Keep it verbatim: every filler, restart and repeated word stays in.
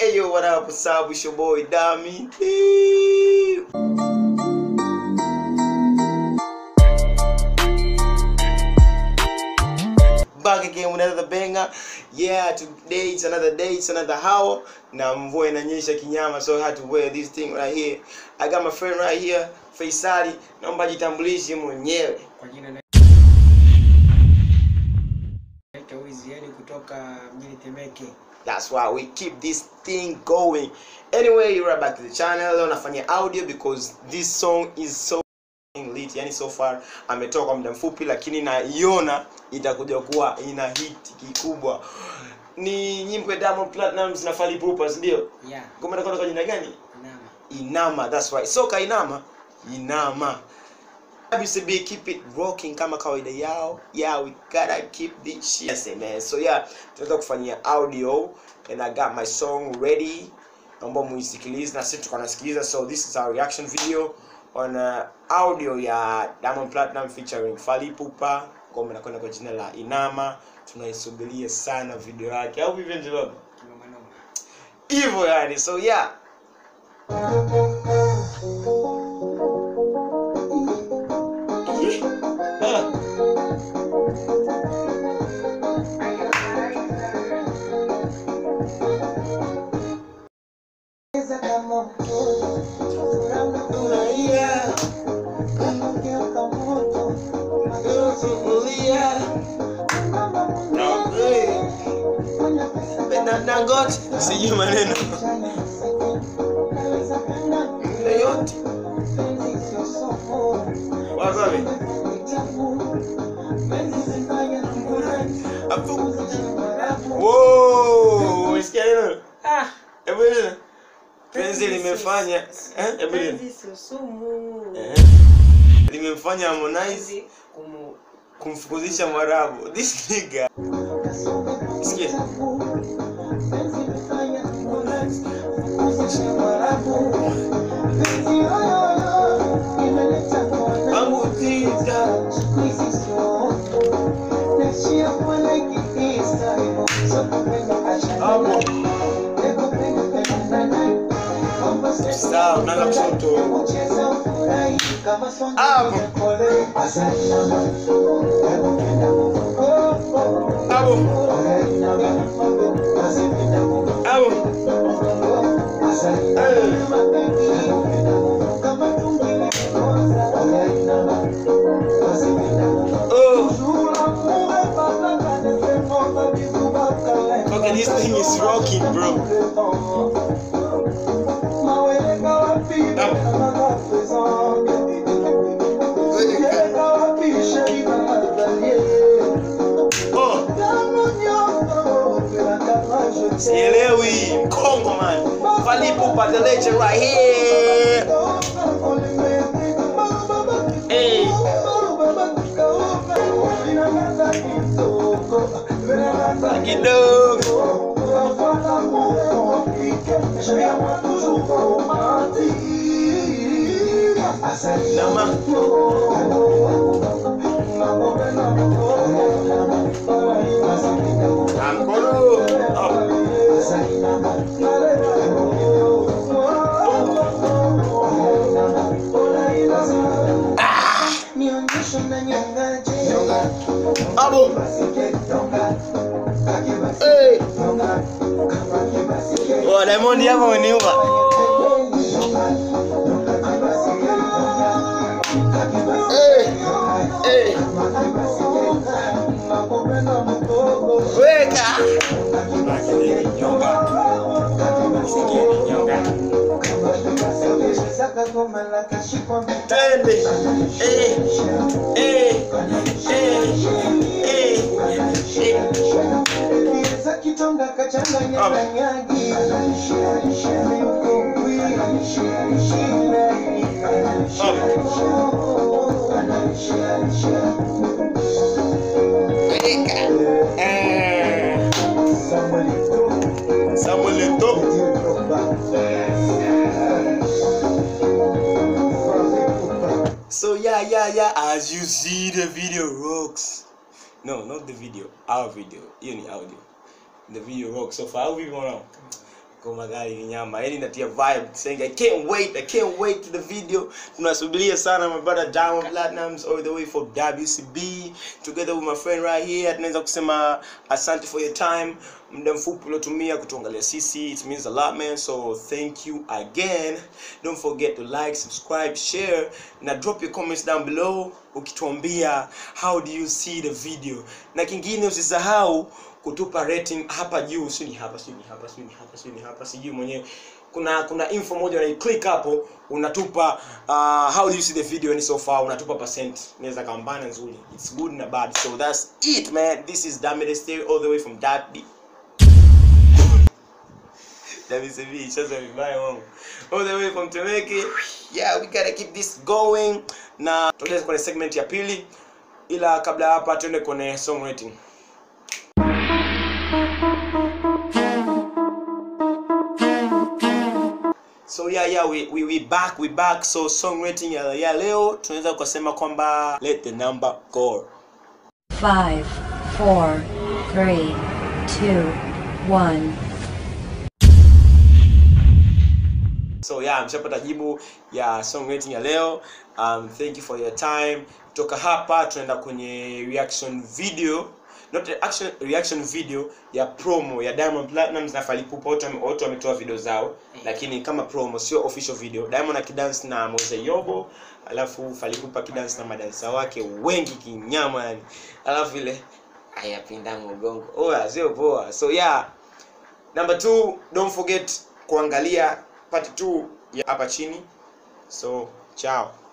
Hey yo, what up? What's up? It's your boy Dami. Back again with another banger. Yeah, today it's another day, it's another hour. Na mvua inanyesha kinyama, so I had to wear this thing right here. I got my friend right here, Faisali. Naomba jitambulishe mwenyewe. Kwa jina naitwa Wiziani kutoka mjini Temeke. That's why we keep this thing going. Anyway, right back to the channel. Leo nafanya audio because this song is so lit. Yani so far ametoka kwa muda mfupi, lakini naiona itakuja kuwa ina hit kikubwa. Ni nyimbo ya Diamond Platnumz na Fally Ipupa, ndio? Yeah. Ngoma inakwenda kwa jina gani? Inama. Inama, that's right. So ka inama, inama. W C B keep it rocking kama kawaida yao. Yeah, we gotta keep this shit. Yes, man. So yeah, tunataka kufanyia audio and I got my song ready. Naomba muisikilize na sisi tukanasikiliza. So this is our reaction video on uh, audio ya Diamond Platnumz featuring Fally Ipupa. Ngoma inakwenda kwa jina la Inama. Tunaisubiria sana video yake. Au vipi ndio? Noma noma. Hivyo yani. So yeah. Nangot sijui maneno yote wazabi afu wow umesikia neno ah hebu nini penzi limefanya eh hebu nini penzi sio sumu eh limemfanya Harmonize kumu kumfukuzisha Mwarabu this nigga sikia Sawa, unaanza kushoto. Hapo. Hapo. Hapo. Okay, this thing is rocking, bro. Sielewi Congo man. Fally Ipupa the legend right here. Hey. Kidogo. Nama. Ankoro. Abo. Hey. Oh, Diamond hapa waniuma. Hey. Hey. Weka. Twende. Eh. Eh. Eh. Eh. Kitonga kachanganya na nyagi Samuelito. So yeah, yeah, yeah. As you see, the video rocks. No, not the video. Our video. You need audio. The video rocks. So far, how we going on? Ngoma kali nyama. Yaani inatia vibe. Saying I can't wait. I can't wait to the video. Tunasubiria sana my brother Diamond Platnumz all the way from W C B together with my friend right here. Tunaweza kusema asante for your time. Muda mfupi uliotumia kutuangalia sisi. It means a lot, man. So thank you again. Don't forget to like, subscribe, share, na drop your comments down below ukituambia how do you see the video. Na kingine usisahau kutupa rating hapa juu, sio ni hapa, sio ni hapa, sio ni hapa, sio ni hapa, sijui mwenyewe. Kuna kuna info moja na click hapo unatupa uh, how do you see the video and so far unatupa percent. Inaweza kambana nzuri. It's good na bad. So that's it, man. This is Damide Stereo all the way from Daddy. W C B, sasa vibaya wangu. All the way from Temeke. Yeah, we gotta keep this going. Na tuende kwenye segment ya pili. Ila kabla hapa tuende kwenye song rating. So yeah yeah we we we back we back. So song rating ya, ya leo tunaweza kusema kwamba let the number go. five, four, three, two, one. So yeah, mshapata jibu ya song rating ya leo. Um thank you for your time. Kutoka hapa tunaenda kwenye reaction video. Not action reaction video ya promo ya Diamond Platnumz na Fally Ipupa. Wote wametoa video zao lakini kama promo, sio official video. Diamond akidance na Mose Yobo, alafu Fally Ipupa akidance na madansa wake wengi kinyama yani. Alafu ile ayapinda mgongo. Oh, sio poa. So yeah. Number two, don't forget kuangalia part two ya hapa chini. So ciao.